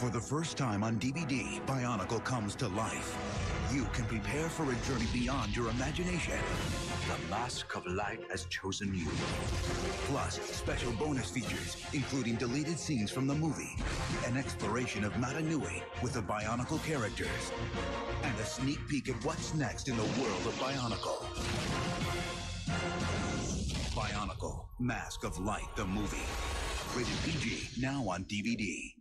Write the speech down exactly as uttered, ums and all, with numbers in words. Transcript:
For the first time on D V D, Bionicle comes to life. You can prepare for a journey beyond your imagination. The mask of light has chosen you. Plus, special bonus features, including deleted scenes from the movie, an exploration of Mata Nui with the Bionicle characters, and a sneak peek at what's next in the world of Bionicle. Bionicle, Mask of Light, the movie. Rated P G, now on D V D.